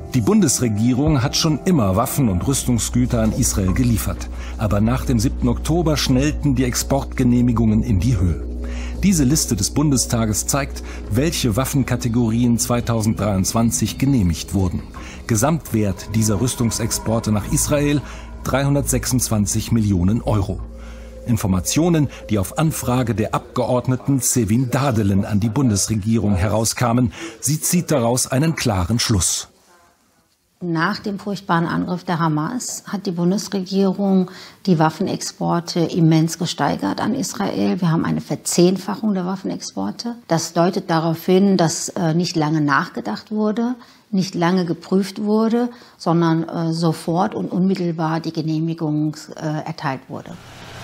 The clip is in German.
Die Bundesregierung hat schon immer Waffen und Rüstungsgüter an Israel geliefert. Aber nach dem 7. Oktober schnellten die Exportgenehmigungen in die Höhe. Diese Liste des Bundestages zeigt, welche Waffenkategorien 2023 genehmigt wurden. Gesamtwert dieser Rüstungsexporte nach Israel 326 Millionen Euro. Informationen, die auf Anfrage der Abgeordneten Sevin Dardelen an die Bundesregierung herauskamen. Sie zieht daraus einen klaren Schluss. Nach dem furchtbaren Angriff der Hamas hat die Bundesregierung die Waffenexporte immens gesteigert an Israel. Wir haben eine Verzehnfachung der Waffenexporte. Das deutet darauf hin, dass nicht lange nachgedacht wurde, nicht lange geprüft wurde, sondern sofort und unmittelbar die Genehmigung erteilt wurde.